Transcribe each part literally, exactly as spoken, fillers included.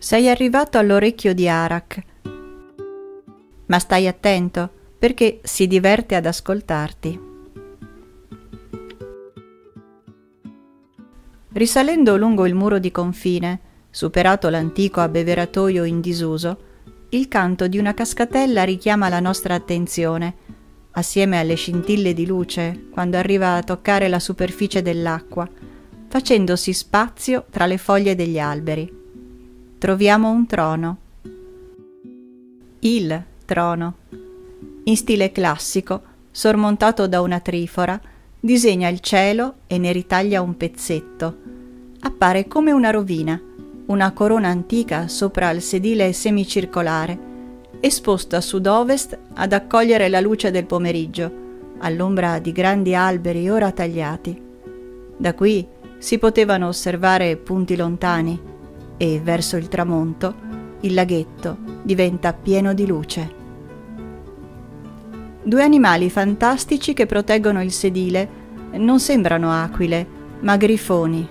Sei arrivato all'orecchio di Arak, ma stai attento perché si diverte ad ascoltarti. Risalendo lungo il muro di confine, superato l'antico abbeveratoio in disuso, il canto di una cascatella richiama la nostra attenzione, assieme alle scintille di luce quando arriva a toccare la superficie dell'acqua, facendosi spazio tra le foglie degli alberi. Troviamo un trono. Il trono. In stile classico, sormontato da una trifora, disegna il cielo e ne ritaglia un pezzetto. Appare come una rovina, una corona antica sopra il sedile semicircolare, esposto a sud-ovest ad accogliere la luce del pomeriggio, all'ombra di grandi alberi ora tagliati. Da qui si potevano osservare punti lontani e, verso il tramonto, il laghetto diventa pieno di luce. Due animali fantastici che proteggono il sedile non sembrano aquile, ma grifoni.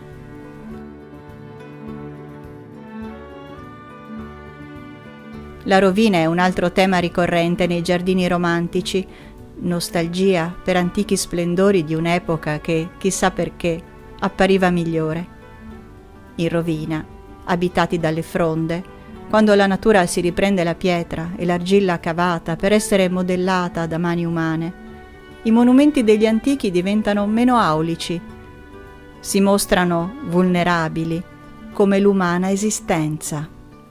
La rovina è un altro tema ricorrente nei giardini romantici, nostalgia per antichi splendori di un'epoca che, chissà perché, appariva migliore. In rovina, abitati dalle fronde, quando la natura si riprende la pietra e l'argilla cavata per essere modellata da mani umane, i monumenti degli antichi diventano meno aulici, si mostrano vulnerabili come l'umana esistenza.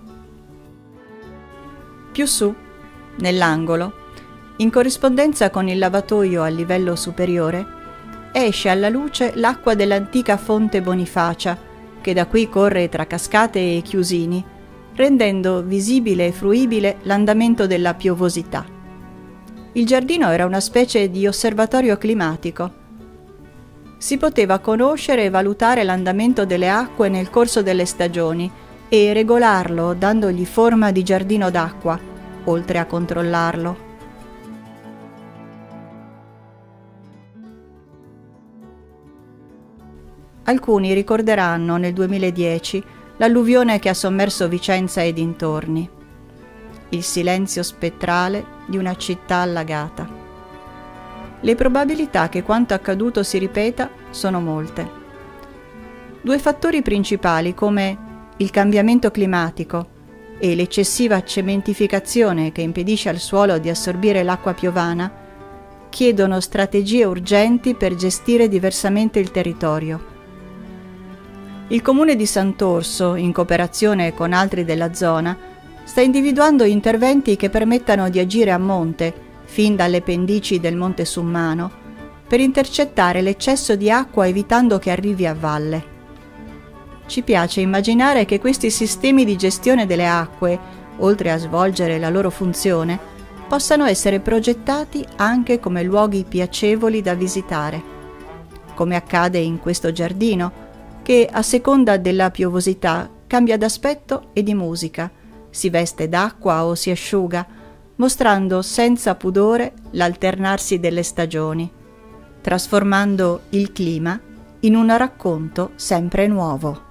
Più su, nell'angolo, in corrispondenza con il lavatoio a livello superiore, esce alla luce l'acqua dell'antica fonte Bonifacia, che da qui corre tra cascate e chiusini, rendendo visibile e fruibile l'andamento della piovosità. Il giardino era una specie di osservatorio climatico. Si poteva conoscere e valutare l'andamento delle acque nel corso delle stagioni e regolarlo dandogli forma di giardino d'acqua, oltre a controllarlo. Alcuni ricorderanno nel duemiladieci l'alluvione che ha sommerso Vicenza e dintorni, il silenzio spettrale di una città allagata. Le probabilità che quanto accaduto si ripeta sono molte. Due fattori principali come il cambiamento climatico e l'eccessiva cementificazione che impedisce al suolo di assorbire l'acqua piovana chiedono strategie urgenti per gestire diversamente il territorio. Il comune di Sant'Orso, in cooperazione con altri della zona, sta individuando interventi che permettano di agire a monte, fin dalle pendici del Monte Summano, per intercettare l'eccesso di acqua evitando che arrivi a valle. Ci piace immaginare che questi sistemi di gestione delle acque, oltre a svolgere la loro funzione, possano essere progettati anche come luoghi piacevoli da visitare, come accade in questo giardino, che a seconda della piovosità cambia d'aspetto e di musica, si veste d'acqua o si asciuga, mostrando senza pudore l'alternarsi delle stagioni, trasformando il clima in un racconto sempre nuovo.